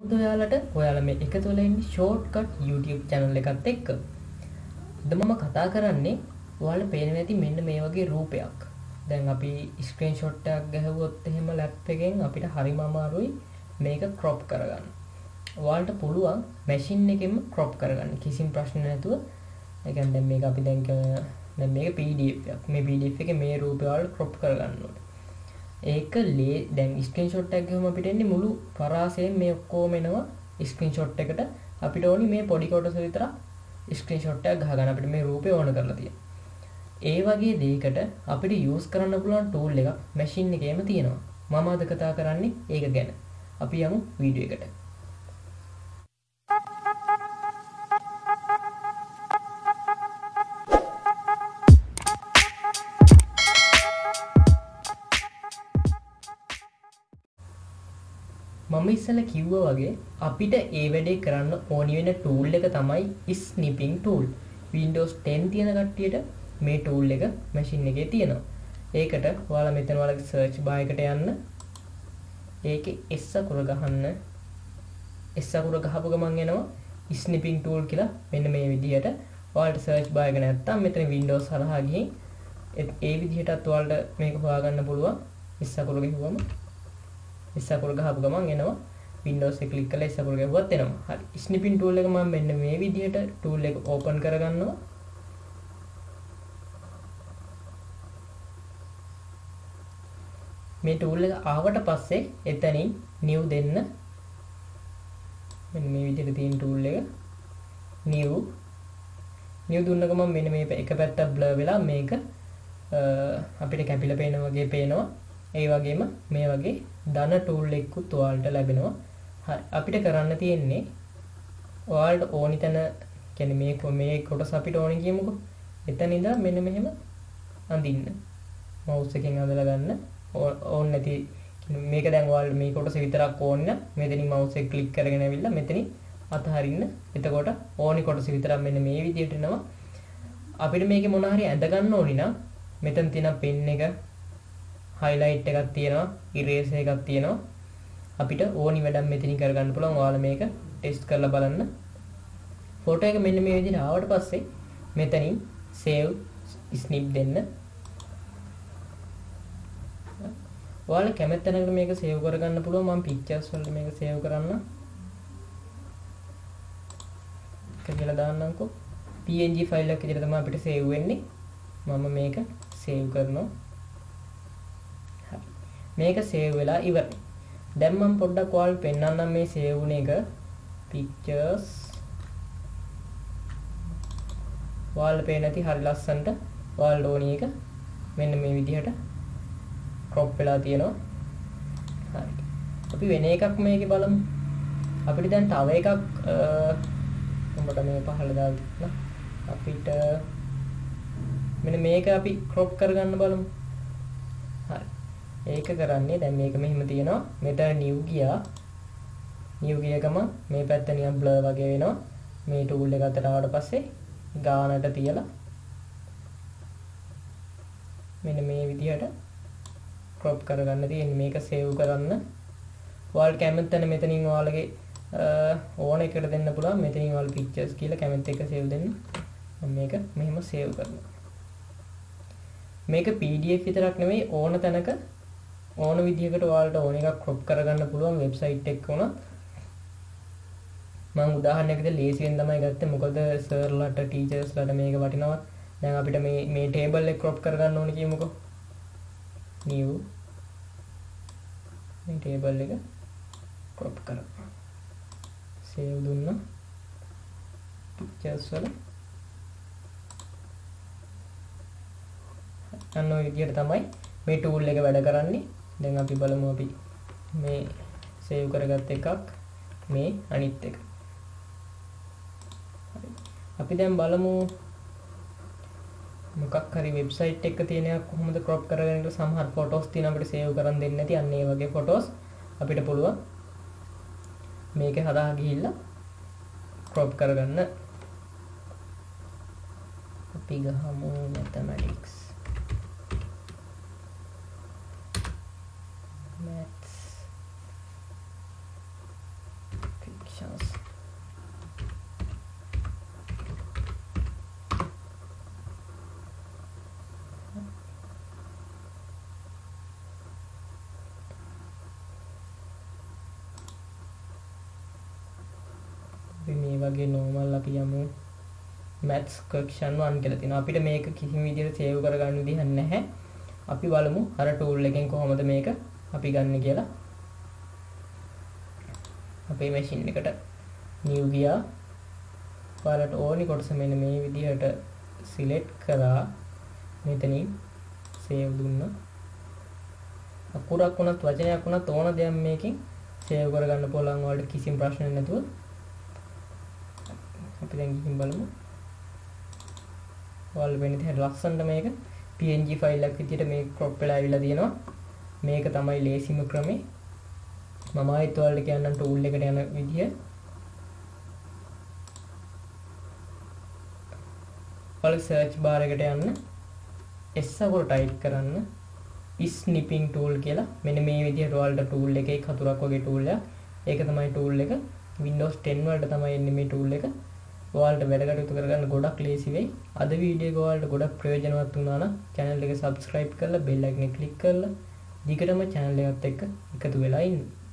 ඔයාලා මේ එකතු වෙලා ඉන්නේ shortcut YouTube channel එකත් එක්ක. අද මම කතා කරන්නේ ඔයාලා පේනවා ඇති මෙන්න මේ වගේ රූපයක්. දැන් අපි screenshot එකක් ගහුවොත් එහෙම ලැප් එකෙන් අපිට හරිම අමාරුයි මේක crop කරගන්න. ඔයාලට පුළුවන් machine එකෙන්ම crop කරගන්න කිසිම ප්‍රශ්න නැතුව. ඒ කියන්නේ දැන් මේක අපි දැන් මේක PDF එකක්. මේ PDF එකේ මේ රූපය ඔයාලට crop කරගන්න ඕනේ. ඒක දැන් ස්ක්‍රීන්ෂොට් එකක් ගහම අපිට එන්නේ මුළු පරාසයෙන් මේ ඔක්කොම එනවා ස්ක්‍රීන්ෂොට් එකට අපිට ඕනි මේ පොඩි කොටස විතර ස්ක්‍රීන්ෂොට් එකක් ගහගන්න අපිට මේ රූපේ ඕන කරලා තියෙනවා. ඒ වගේ දෙයකට අපිට යූස් කරන්න පුළුවන් ටූල් එකක් මැෂින් එකේම තියෙනවා. මම අද කතා කරන්නේ ඒක ගැන. අපි යමු වීඩියෝ එකට. මම ඉස්සෙල්ලා කිව්වා වගේ අපිට ඒ වැඩේ කරන්න ඕනි වෙන ටූල් එක තමයි ස්නිපින් ටූල්. Windows 10 තියෙන කට්ටියට මේ ටූල් එක මැෂින් එකේ තියෙනවා. ඒකට ඔයාලා මෙතන ඔයාලගේ සර්ච් බාර් එකට යන්න. ඒකේ S අකුර ගහන්න. S අකුර ගහපු ගමන් එනවා ස්නිපින් ටූල් කියලා. මෙන්න මේ විදිහට ඔයාලට සර්ච් බාර් එක නැත්තම් මෙතන Windows හරහා ගිහින් ඒ විදිහටත් ඔයාලට මේක හොයාගන්න පුළුවන්. S අකුර ගහුවම S අකුර ගහපු ගමන් එනවා Windows එක ක්ලික් කරලා S අකුර ගහුවත් එනවා. හරි. ස්නිපින් ටූල් එක මම මෙන්න මේ විදිහට ටූල් එක ඕපන් කරගන්නවා. මේ ටූල් එක ආවට පස්සේ එතනින් new දෙන්න. මෙන්න මේ විදිහට තියෙන ටූල් එක new දුන්න ගමන් මෙන්න මේ එක පැත්තක් blur වෙලා මේක අපිට කැපිලා පේන වගේ පේනවා. ඒ වගේම මේ වගේ ධන ටූල් එකකුත් ඔයාලට ලැබෙනවා. හරි අපිට කරන්න තියෙන්නේ ඔයාලට ඕනි තැන කියන්නේ මේ කොටස අපිට ඕනි කියමුකෝ. එතන ඉඳලා මෙන්න මෙහෙම අඳින්න. මවුස් එකෙන් අඳලා ගන්න. ඕන නැති මේක දැන් ඔයාලට මේ කොටස විතරක් ඕන නම් මෙතනින් මවුස් එක ක්ලික් කරගෙන ඇවිල්ලා මෙතනින් අතහරින්න. එතකොට ඕනි කොටස විතරක් මෙන්න මේ විදිහට එනවා. අපිට මේකේ මොන හරි ඇඳ ගන්න ඕනි නම් මෙතන තියෙන පෙන් එක highlight එකක් තියෙනවා, eraser එකක් තියෙනවා. අපිට ඕනි වැඩක් මෙතනින් කරගන්න පුළුවන්. ඔයාලා මේක ටෙස්ට් කරලා බලන්න. ෆොටෝ එක මෙන්න මේ විදිහට ආවට පස්සේ මෙතනින් save snip දෙන්න. ඔයාලා කැමති තැනකට මේක save කරගන්න පුළුවන්. මම pictures වලට මේක save කරන්න. කියලා දාන්නම්කෝ. png file එකක් විදිහට තමයි අපිට save වෙන්නේ. මම මේක save කරනවා. මේක save වෙලා ඉවරයි. දැන් මම පොඩ්ඩක් ඔයාලට පෙන්නන්නම් මේ save වුණ එක. pictures ඔයාලට පේන ඇති හරි ලස්සනට ඔයාලට ඕනි එක මෙන්න මේ විදිහට crop වෙලා තියෙනවා. හරි. අපි වෙන එකක් මේකේ බලමු. අපිට දැන් තව එකක් උඹට මේ පහළ දාන්න. අපිට මෙන්න මේක අපි crop කරගන්න බලමු. හරි. ඒක කරන්නේ දැන් මේක මෙහෙම තියෙනවා. මෙතන new ගියා. new ගිය ගමන් මේ පැත්ත නිකන් blur වගේ වෙනවා. මේ tool එක අතට ආවට පස්සේ ගානට තියලා මෙන්න මේ විදිහට crop කරගන්න තියෙන්නේ. මේක save කරන්න. ඔයාලට කැමති තැන මෙතනින් ඔයාලගේ ඕන එකට දෙන්න පුළුවන්. මෙතනින් ඔයාලා pictures කියලා කැමති එක save දෙන්න. මම මේක මෙහෙම save කරනවා. මේක PDF විතරක් නෙමෙයි ඕන තැනක ඕන විදිහකට ඔයාලට ඕන එකක් crop කරගන්න පුළුවන් වෙබ්සයිට් එකක උනත්. මම උදාහරණයකට ලේසියෙන් තමයි ගත්තේ. මොකද සර්ලාට ටීචර්ස්ලාට මේක වටිනවා. දැන් අපිට මේ ටේබල් එක crop කරගන්න ඕනේ කියමුකෝ. new මේ ටේබල් එක crop කරනවා. save දුන්නා. pictures වල අන්න ඔය විදිහට තමයි මේ ටූල් එක වැඩ කරන්නේ. දැන් අපි බලමු අපි මේ save කරගත් එකක් මේ අනිත් එක. අපි දැන් බලමු මොකක් හරි වෙබ්සයිට් එකක තියෙන එකක් කොහොමද crop කරගෙන ඉන්න. සමහර ෆොටෝස් තියෙන අපිට save කරන් දෙන්නේ නැති. අන්න ඒ වගේ ෆොටෝස් අපිට පුළුවන් මේක හදා ගිහිල්ලා crop කරගන්න. අපි ගහමු mathematics instructions. මේ වගේ normal අපි යමු maths question 1 කියලා තියෙනවා. අපිට මේක කිසිම විදිහට save කරගන්න විදිහක් නැහැ. අපි බලමු අර tool එකෙන් කොහොමද මේක අපි ගන්න කියලා. අපේ machine එකට new ගියා. ඔයාලට ඕනි කොටස මෙන්න මේ විදිහට select කරා. මෙතනින් save දුන්නා. අකුරක් වුණත් වචනයක් වුණත් ඕන දෙයක් මේකෙන් save කරගන්න පුළුවන් ඔයාලට කිසිම ප්‍රශ්නයක් නැතුව. අපි දැන් ගිහින් බලමු. ඔයාලා වෙන විදිහට ලස්සනට මේක PNG ෆයිල් එකක් විදිහට මේක crop වෙලා ආවිලා තියෙනවා. මේක තමයි ලේසිම ක්‍රමේ. මම ආයෙත් ඔයාලට කියන්නම් tool එකට යන විදිය. ඔයාලා search bar එකට යන්න S අකුර type කරන්න snipping tool කියලා. මෙන්න මේ විදිහට ඔයාලට tool එකේ කතුරක් වගේ tool එකක්. ඒක තමයි tool එක. Windows 10 වලට තමයි එන්නේ මේ tool එක. ඔයාලට වැඩ කටයුතු කරගන්න ගොඩක් ලේසි වෙයි. අද වීඩියෝ එක ඔයාලට ගොඩක් ප්‍රයෝජනවත් වුණා නම් channel එක subscribe කරලා bell icon එක click කරලා දිගටම channel එකත් එක්ක එකතු වෙලා ඉන්න.